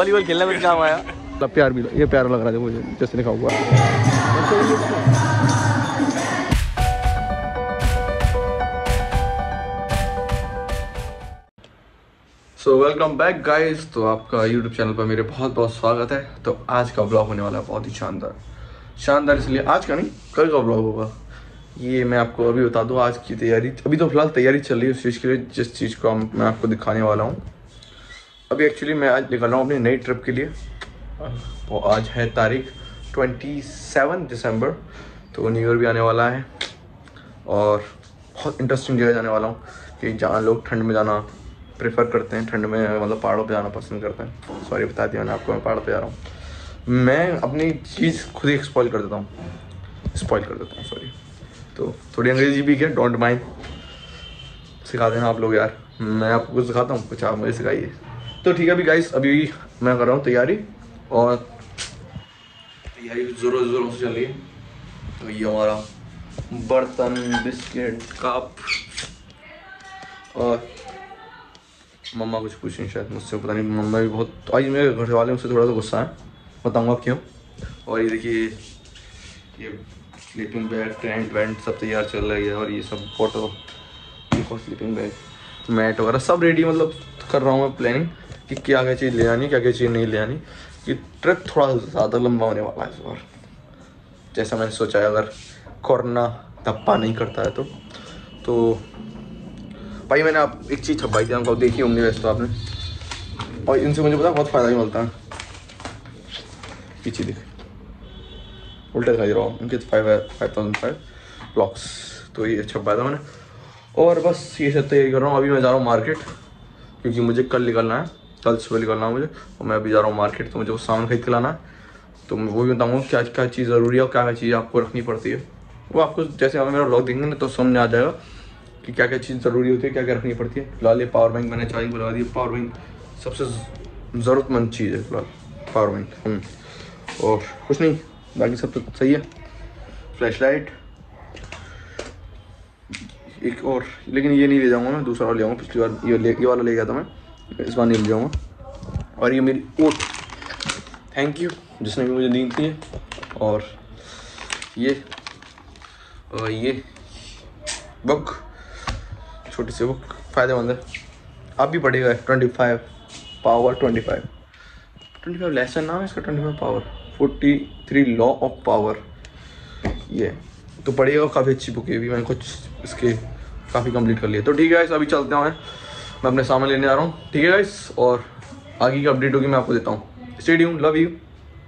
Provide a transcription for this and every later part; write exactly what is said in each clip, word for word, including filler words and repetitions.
Volleyball खेलने में काम आया। प्यार भी ये प्यारा लग रहा है मुझे जैसे लिखा हुआ। So welcome back guys. तो आपका यूट्यूब चैनल पर मेरे बहुत बहुत स्वागत है। तो आज का ब्लॉग होने वाला है बहुत ही शानदार शानदार इसलिए आज का नहीं कल का ब्लॉग होगा। ये मैं आपको अभी बता दूं आज की तैयारी। अभी तो फिलहाल तैयारी चल रही है उस चीज़ के लिए जिस चीज़ को मैं आपको दिखाने वाला हूँ। अभी एक्चुअली मैं आज निकल रहा हूँ अपनी नई ट्रिप के लिए। तो आज है तारीख सत्ताईस दिसंबर। तो न्यू ईयर भी आने वाला है और बहुत इंटरेस्टिंग जगह जाने वाला हूँ कि जहाँ लोग ठंड में जाना प्रेफर करते हैं, ठंड में मतलब पहाड़ों पे जाना पसंद करते हैं। सॉरी बता दिया मैंने आपको मैं पहाड़ पे जा रहा हूँ। मैं अपनी चीज़ खुद ही स्पॉइल कर देता हूँ स्पॉइल कर देता हूँ सॉरी। तो थोड़ी अंग्रेजी भी क्या डोंट माइंड सिखा देना आप लोग यार। मैं आपको कुछ सिखाता हूँ कुछ आप मुझे सिखाइए। तो ठीक है अभी गाइस अभी मैं कर रहा हूँ तैयारी और तैयारी ज़ोरों ज़ोरों से चल रही है। तो ये हमारा बर्तन बिस्किट कप और मम्मा कुछ पूछें शायद मुझसे पता नहीं। मम्मा भी बहुत आज मेरे घर वाले मुझसे थोड़ा सा गुस्सा है बताऊँगा आप क्यों। और ये देखिए ये स्लीपिंग बैग टेंट वेंट सब तैयार चल रही है और ये सब फोटो देखो स्लीपिंग बैग मैट वगैरह सब रेडी मतलब कर रहा हूँ मैं प्लानिंग कि क्या क्या चीज़ ले आनी क्या क्या चीज़ नहीं ले आनी। कि ट्रिप थोड़ा ज़्यादा लंबा होने वाला है इस बार जैसा मैंने सोचा है। अगर कोरोना धप्पा नहीं करता है तो तो भाई मैंने आप एक चीज़ छपाई थी आपको देखी होंगी वैसे तो आपने। और इनसे मुझे पता बहुत फ़ायदा भी मिलता है। पीछे देख उल्टा दिखाई दे रहा हूँ इनके five five thousand five blocks. तो ये छपाया था मैंने और बस ये सब तैयारी कर रहा हूँ। अभी मैं जा रहा हूँ मार्केट क्योंकि मुझे कल निकलना है कल सुबह निकलना है मुझे और मैं अभी जा रहा हूँ मार्केट। तो मुझे वो सामान खरीद के लाना है। तो मैं वो भी बताऊँगा क्या क्या चीज़ ज़रूरी है और क्या क्या चीज़ आपको रखनी पड़ती है। वो आपको जैसे आप मेरा ब्लॉग देखेंगे ना तो समझ आ जाएगा कि क्या क्या चीज़ ज़रूरी होती है क्या क्या रखनी पड़ती है। फिलहाल ये पावर बैंक मैंने चार्जिंग लगा दी। पावर बैंक सबसे ज़रूरतमंद चीज़ है फिलहाल पावर बैंक। और कुछ नहीं बाकी सब तो सही है। फ्लैश लाइट एक और लेकिन ये नहीं ले जाऊँगा मैं दूसरा वाला ले जाऊँगा। पिछली बार ये ले ये वाला ले गया था मैं इस बार नहीं ले जाऊँगा। और ये मेरी ओट थैंक यू जिसने भी मुझे दी थी। और ये और ये बुक छोटी सी बुक फ़ायदेमंद है। आप भी पढ़ेगा twenty five power twenty five twenty five lesson नाम है इसका twenty five power forty three law of power. ये तो पढ़िएगा काफ़ी अच्छी बुक है भी मैंने कुछ इसके काफ़ी कंप्लीट कर लिया। तो ठीक है गाइस अभी चलते हैं मैं अपने सामान लेने आ रहा हूँ। ठीक है गाइस और आगे की अपडेट होगी मैं आपको देता हूँ। Stay tuned love you.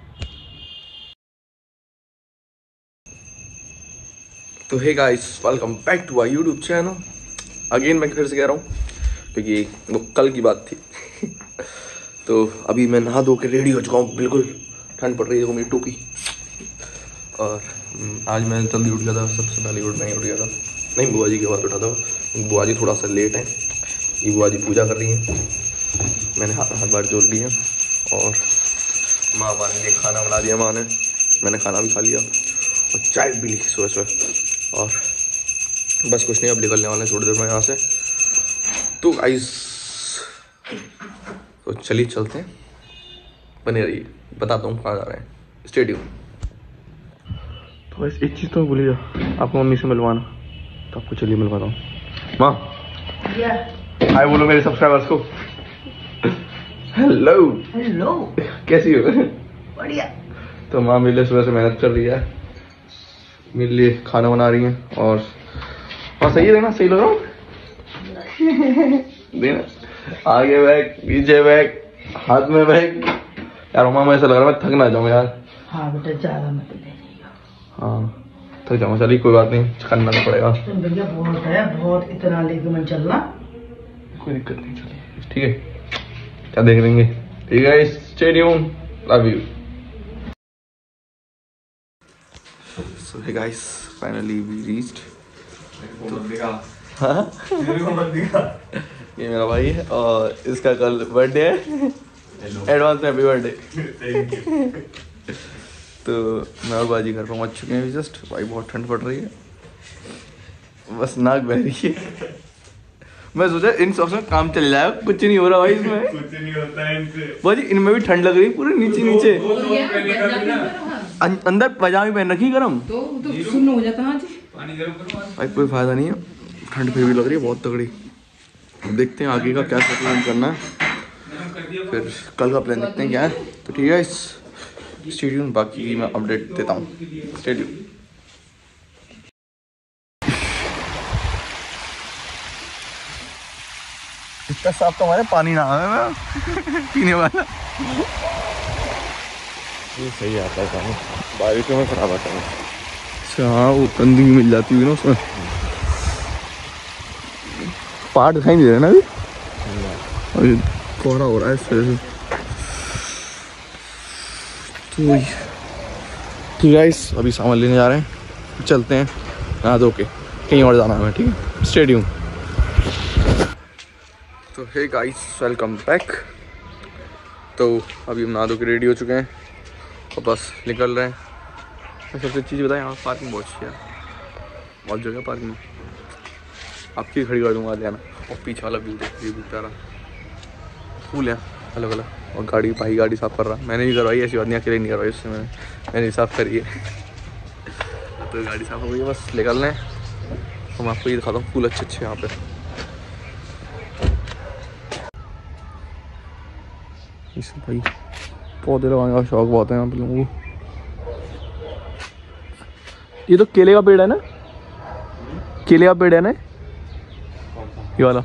तो hey guys welcome back to our YouTube channel. Again मैं फिर से कह रहा हूँ क्योंकि वो कल की बात थी। तो अभी मैं नहा धो के रेडी हो चुका हूँ बिल्कुल। ठंड पड़ रही है देखो मेरी टोपी। और आज मैं जल्दी उठ गया था सबसे पहले उठ नहीं उठ गया था नहीं बुआ जी के बाद उठा था। बुआ जी थोड़ा सा लेट है। ये बुआ जी पूजा कर रही हैं मैंने हाथ हाथ बार जोड़ दी है। और माँ माँ ने खाना बना दिया माँ ने मैंने खाना भी खा लिया और चाय भी ली सुबह सुबह। और बस कुछ नहीं अब निकलने वाले हैं थोड़ी देर में यहाँ से। तो आइस तो चलिए चलते हैं बने रहिए बताता हूँ कहाँ जा रहे हैं स्टेडियम। तो बस एक चीज़ तो भूल गया आपको मम्मी से मिलवाना तो आपको चलिए मिलवाता हूँ। माँ हाय बोलो मेरे सब्सक्राइबर्स को। हेलो हेलो कैसी हो? बढ़िया। तो माँ मेरे लिए सुबह से मेहनत कर रही है मेरे लिए खाना बना रही है। और हाँ सही है देना सही लग रहा हूँ देना आगे बैग पीछे बैग हाथ में बैग। यार मामा ऐसा लग रहा है मैं थक ना जाऊँ यार। हाँ बेटा ज्यादा मत ले हाँ थक जाऊँगा चलिए कोई बात नहीं करना तो पड़ेगा। भैया बहुत है बहुत इतना लेके मैं चलना कोई दिक्कत नहीं चलिए ठीक है क्या देख लेंगे। ठीक है stay tuned love you. So hey guys finally we reached. हाँ ये मेरा भाई है और इसका कल बर्थडे है। Advance happy birthday. तो मैं और बाजी घर पहुंच चुके हैं जस्ट। भाई बहुत ठंड पड़ रही है बस नाक बह रही है। मैं सोचा इन सॉक्स में काम चल जाएगा, कुछ नहीं हो रहा भाई इसमें। कुछ नहीं होता है इनसे भाई इनमें भी ठंड लग रही पूरे नीचे नीचे। अं- अंदर पजामी पहन रखी गरम तो तो सुन्न हो जाता हाँ जी। पानी गर्म करो भाई कोई फायदा नहीं है, ठंड फिर भी लग रही है बहुत तगड़ी। अब देखते हैं आगे का क्या सेटलमेंट करना है, फिर कल का प्लान देखते हैं क्या है। तो ठीक है इस स्टेडियम, बाकी मैं अपडेट देता हूँ। स्टेडियम इतना साफ तो हमारे पानी ना आवे मैं पीने वाला। ये सही आता है पानी, बारिशों में खराब आता है। अच्छा हाँ वो गंदगी मिल जाती हुई ना उसमें। पहाड़ दिखाई नहीं दे रहे ना अभी, अभी कोहरा हो रहा है इस वजह से। तो ठीक है इस अभी सामान लेने जा रहे हैं, चलते हैं नहा धो के, कहीं और जाना है हमें। ठीक है स्टेडियम। तो हे गाइस वेलकम बैक। तो अभी हम नहा धो के रेडी हो चुके हैं और बस निकल रहे हैं। मैं सबसे चीज़ बताएं, यहाँ पार्किंग बहुत अच्छी है, बहुत जगह पार्किंग। आपकी खड़ी कर दूँगा लेना। और पीछे वाला व्यू देखिए, भी प्यारा फूल है अलग अलग। और गाड़ी भाई गाड़ी साफ़ कर रहा, मैंने भी करवाई, ऐसी बात नहीं अकेले नहीं करवाई उससे, मैंने मैंने साफ़ करी है। तो गाड़ी साफ़ हो गई है, बस निकल रहे हैं। तो मैं आपको ये दिखाता हूँ फूल अच्छे अच्छे यहाँ पे। इस भाई पौधे लगाने का शौक बहुत है यहाँ पे लोगों को। ये तो केले का पेड़ है ना, केले का पेड़ है ना ये वाला।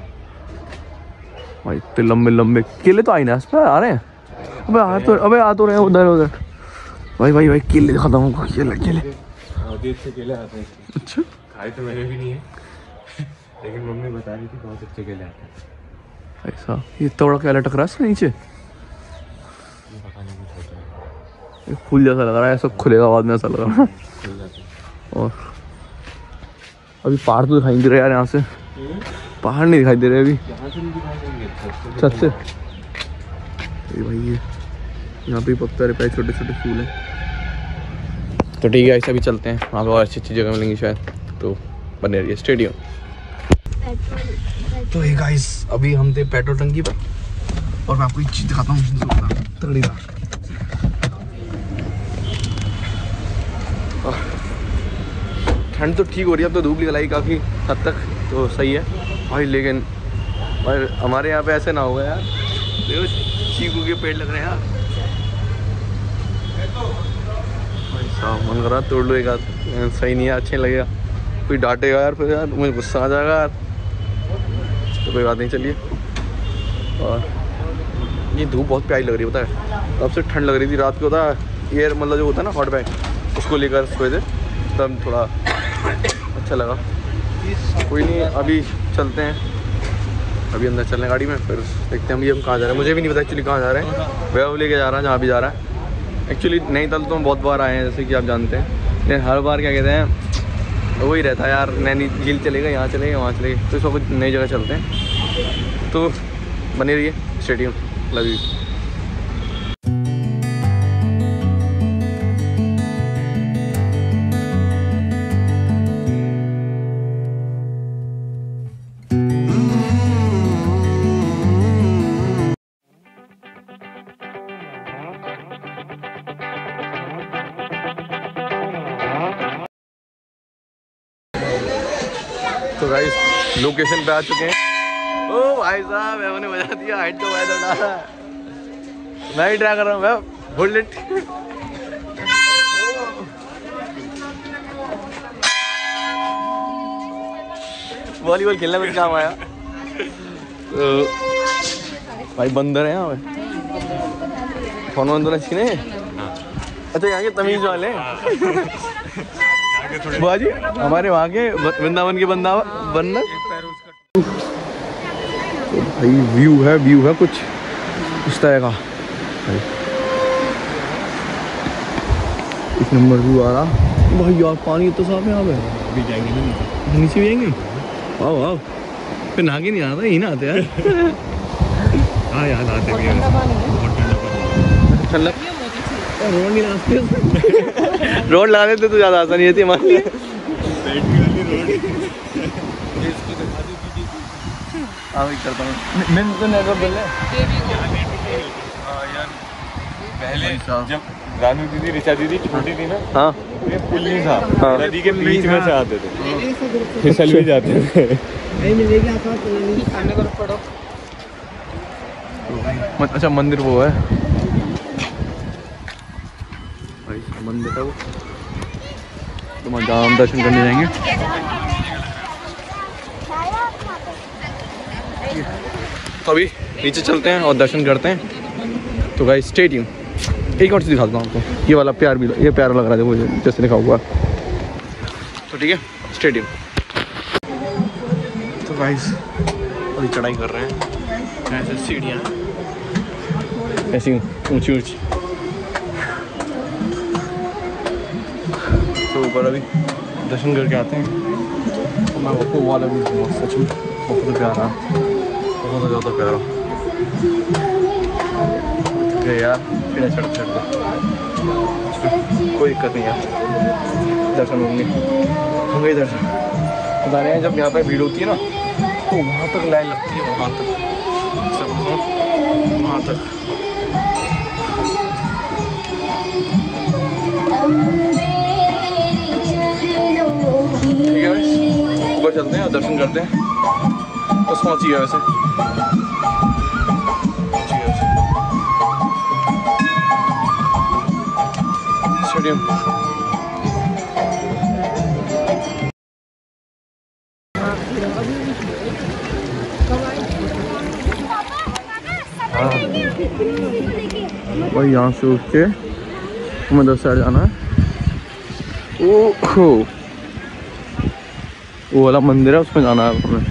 भाई इतने लंबे लंबे केले तो आई ना इस पर आ रहे हैं। अबे आ तो अबे आ तो रहे हैं उधर उधर। भाई भाई भाई केले दिखाता हूँ, केले केले बहुत अच्छे केले आते हैं। अच्छा खाए तो मैंने भी नहीं है लेकिन मम्मी बता रही थी बहुत अच्छे केले आते हैं। ऐसा ये इतना बड़ा केला टकरा है इसके नीचे, पता नहीं कुछ होता है, ये फूल जैसा लग रहा है, ऐसा खुलेगा बाद में ऐसा लग रहा है। खुल जाते हैं। और अभी पहाड़ तो दिखाई नहीं दे रहे यार, यहाँ से पहाड़ नहीं दिखाई दे रहे अभी यहाँ से नहीं दिखाई देंगे छत से। ये भाई ये यहाँ पे बहुत प्यारे प्यारे छोटे छोटे फूल हैं। तो ठीक है ऐसा भी चलते हैं, वहाँ पर और अच्छी अच्छी जगह मिलेंगी शायद, तो बने रहिए स्टेडियम। तो ये गाइस अभी हम थे पेट्रोल टंकी पर और मैं आपको एक चीज़ दिखाता हूँ तगड़ी बात। ठंड तो ठीक हो रही है, अब तो धूप निकल आई काफ़ी हद तक, तो सही है भाई। लेकिन भाई हमारे यहाँ पे ऐसे ना होगा यार, देखो चीकू के पेड़ लग रहे हैं यार। भाई साहब मन कर रहा तोड़ लो एक आध, सही नहीं है, अच्छे लगेगा। कोई डांटेगा यार फिर यार, मुझे गुस्सा आ जाएगा यार। तो कोई बात नहीं, चलिए। और ये धूप बहुत प्यारी लग रही है पता है, अब से ठंड लग रही थी रात को, होता है एयर मतलब जो होता है ना हॉट बैग, उसको लेकर सोए थे तब थोड़ा अच्छा लगा। कोई नहीं अभी चलते हैं, अभी अंदर चलने गाड़ी में, फिर देखते हैं अभी हम कहाँ जा रहे हैं। मुझे भी नहीं पता एक्चुअली कहाँ जा रहे हैं, वह लेके जा रहा है जहाँ भी जा रहा है। एक्चुअली नैनीताल तो हम बहुत बार आए हैं जैसे कि आप जानते हैं, लेकिन हर बार क्या कहते हैं वही रहता है यार, नैनी झील चलेगा, यहाँ चलेगा, वहाँ चलेगा, तो इस वक्त नई जगह चलते हैं। तो बने रहिए स्टेडियम। Love you. तो गाइस लोकेशन पे आ चुके हैं। ओ भाई साहब मैंने बजा दिया, हाइट तो मैं डाला, मैं ही ट्राई कर रहा हूँ, मैं होल्ड इट। वॉलीबॉल खेलने में काम आया। तो भाई बंदर है यहाँ पे, फोन बंदर छीने। अच्छा यहाँ के तमीज वाले बाजी हमारे वहाँ के वृंदावन के बंदा बनना। तो भाई व्यू है व्यू है कुछ इस तरह का, एक नंबर व्यू आ रहा भाई यार। पानी तो साफ है यहाँ पे, अभी जाएंगे ना नीचे भी आएंगे। आओ आओ, फिर नहा के नहीं आता, यही नहाते यार। हाँ यार आते भी हैं, बहुत ठंडा ठंडा रोड नहीं लगाते रोड लगा देते तो ज़्यादा आसानी रहती हमारे लिए। हाँ वही करता हूँ मैं तो नेटवर्क बोल रहे पहले जब रानू दीदी ऋचा दीदी छोटी थी ना, हाँ ये पुल नहीं था, हाँ। नदी के बीच में से आते थे, फिसल भी जाते थे। मत- अच्छा मंदिर वो है भाई, मंदिर है वो, तो हम जहाँ दर्शन करने जाएंगे। तो अभी नीचे चलते हैं और दर्शन करते हैं। तो गाइस स्टे ट्यून। एक और चीज़ दिखाता हूँ आपको, ये वाला प्यार भी, ये प्यारा लग रहा है देखो जैसे लिखा हुआ। तो ठीक है स्टे ट्यून। तो गाइस अभी चढ़ाई कर रहे हैं, ऐसे सीढ़ियाँ ऐसी ऊंची ऊंची, तो ऊपर अभी दर्शन करके आते हैं। तो मैं आपको वाला भी बहुत सच में बहुत प्यारा, बहुत ज़्यादा प्यारा यार। फिर चढ़ चढ़ते कोई दिक्कत नहीं यार, दर्शन होंगे होंगे ही दर्शन। बता रहे हैं जब यहाँ पे भीड़ होती है ना तो वहाँ तक लाइन लगती है, वहाँ तक सब वहाँ तक। ठीक है ऊपर चलते हैं और दर्शन करते हैं। बस पहुँची है वैसे, पहुँची है वैसे स्टेडियम। और यहाँ से उठ के हमें उधर साइड जाना है। ओहो वो वाला मंदिर है उसमें जाना है हमें।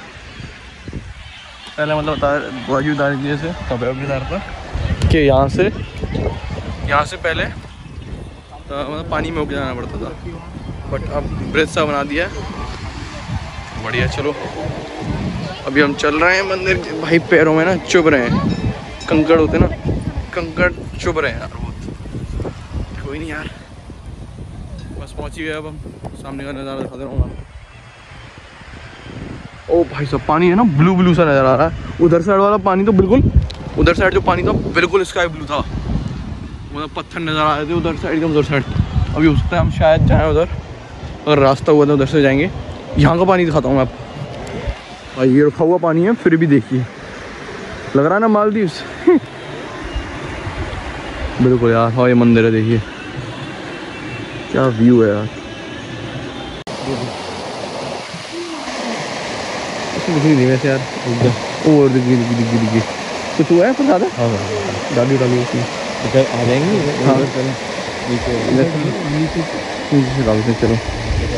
पहले मतलब बता बाजू बता दीजिए से कब बता रहा था कि यहाँ से यहाँ से पहले तो मतलब पानी में होकर जाना पड़ता था, बट अब ब्रिज सा बना दिया है, बढ़िया। चलो अभी हम चल रहे हैं मंदिर के। भाई पैरों में ना चुभ रहे हैं, कंकड़ होते ना, कंकड़ चुभ रहे हैं यार बहुत। कोई नहीं यार, बस पहुंच ही गए। अब हम सामने का नज़ारा दिखा दे रहा हूँ। ओ भाई सब पानी है ना ब्लू ब्लू सा नज़र आ रहा है। उधर साइड वाला पानी तो बिल्कुल, उधर साइड जो पानी था बिल्कुल स्काई ब्लू था, मतलब पत्थर नज़र आ रहे थे उधर साइड एकदम, उधर साइड। अभी हो सकता है हम शायद जाएँ उधर, अगर रास्ता हुआ तो उधर से जाएंगे। यहाँ का पानी दिखाता हूँ मैं आपको भाई, ये रखा हुआ पानी है फिर भी देखिए लग रहा है ना मालदीव बिल्कुल यार। हाँ ये मंदिर है, देखिए क्या व्यू है यार। दिख नहीं वैसे यार, और दिख दिख दिख दिख दिख कुछ हुआ है पर ज़्यादा। हाँ डाली डाली उसमें आ जाएंगे। हाँ नीचे नीचे से डालते हैं। चलो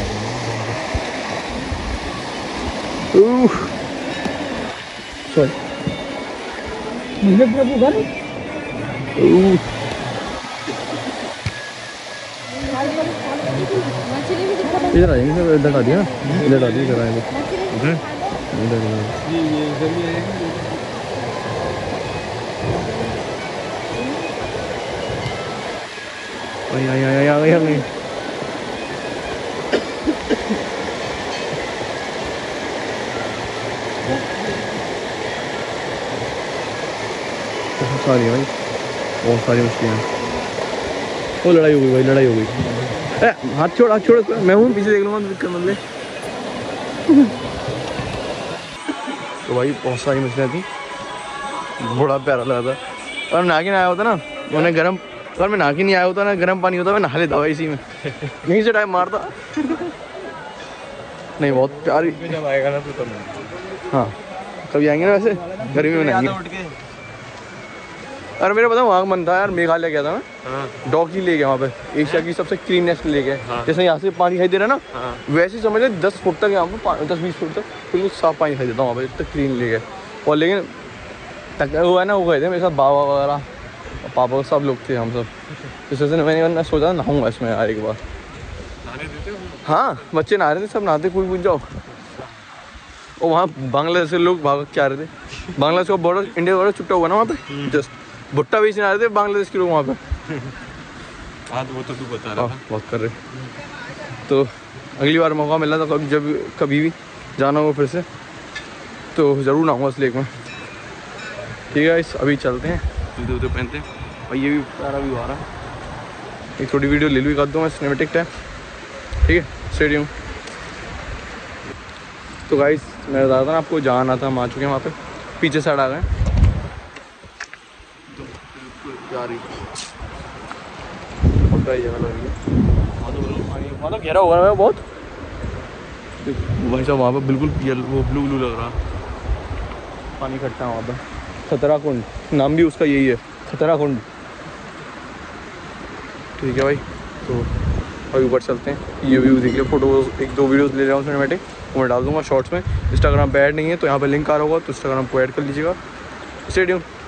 सॉरी इधर आ जाएंगे सर, इधर आ दिया, इधर आ दिया, इधर आएंगे उधर इधर आई आई आई आई आई आई बहुत सारी है भाई, बहुत सारी मछलियाँ। वो लड़ाई हो गई भाई, लड़ाई हो गई। ए हाथ छोड़, हाथ छोड़, मैं हूँ पीछे देख लूँगा, दिक्कत मत ले। तो भाई बहुत सारी मछलियाँ थी, बड़ा प्यारा लगा था। और नहा के नहीं आया होता ना उन्हें गर्म, अगर मैं नहा के नहीं आया होता ना गर्म पानी होता मैं नहा लेता भाई इसी में, यहीं से टाइम मारता। नहीं बहुत प्यारी, जब आएगा ना तो तब। हाँ कभी आएंगे ना, वैसे गर्मी में नहीं। अरे मेरा पता वहाँ मन था यार, मेघालय गया था मैं, डॉगी ले गया वहाँ पे, एशिया की सबसे क्लीनेस्ट ले गया। हाँ। जैसे यहाँ से पानी दिखाई दे रहा है ना, हाँ। वैसे समझ ले दस फुट तक यहाँ पे, दस बीस फुट तक बिल्कुल साफ पानी दिखाई देता वहाँ पे, इतना क्लीन ले गए। और लेकिन तक वो है ना, वो गए थे मेरे साथ बाबा वगैरह, पापा सब लोग थे हम सब। इस वजह से मैंने सोचा नहाऊंगा इसमें यार एक बार। हाँ बच्चे नहा रहे थे, सब नहाते, कूद कूद जाओ। और वहाँ बांग्लादेश से लोग भाग के आ रहे थे, बांग्लादेश का बॉर्डर इंडिया बॉर्डर चुपटा हुआ ना वहाँ पे, जस्ट भुट्टा बेचने आ रहे थे बांग्लादेश के लोग वहाँ पे। हाँ तो वो तो तू बता रहा था। बहुत कर रहे। तो अगली बार मौका मिला तो कभी, जब कभी भी जाना हो फिर से तो ज़रूर नहाऊंगा उस लेक में। ठीक है इस अभी चलते हैं, जूते वूते पहनते हैं और ये भी प्यारा व्यू आ रहा है। एक थोड़ी वीडियो ले लूँ कर दूँ मैं सिनेमेटिक टाइम। ठीक है स्टेडियम। तो गाइस मैं बता था ना आपको जहाँ आना था, हम आ चुके हैं वहाँ पे, पीछे साइड आ गए। तो यार वहाँ तो गहरा होगा ना बहुत भाई साहब, वहाँ पर बिल्कुल वो ब्लू ब्लू लग रहा पानी इकट्ठा है वहाँ पर। खतरा कुंड नाम भी उसका यही है, खतरा कुंड। ठीक है भाई, तो अभी ऊपर चलते हैं। ये व्यू देखिए, फोटो एक दो वीडियोस ले रहा हूँ सिनेमैटिक, वो मैं डाल दूँगा शॉर्ट्स में। इंस्टाग्राम पे ऐड नहीं है तो यहाँ पे लिंक आ रहा होगा, तो इंस्टाग्राम को ऐड कर लीजिएगा। स्टेडियम।